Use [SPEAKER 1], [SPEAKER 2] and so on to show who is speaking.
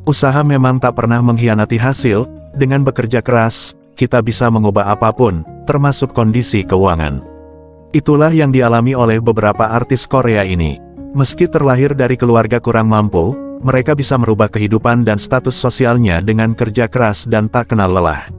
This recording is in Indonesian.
[SPEAKER 1] Usaha memang tak pernah mengkhianati hasil, dengan bekerja keras, kita bisa mengubah apapun, termasuk kondisi keuangan. Itulah yang dialami oleh beberapa artis Korea ini. Meski terlahir dari keluarga kurang mampu, mereka bisa merubah kehidupan dan status sosialnya dengan kerja keras dan tak kenal lelah.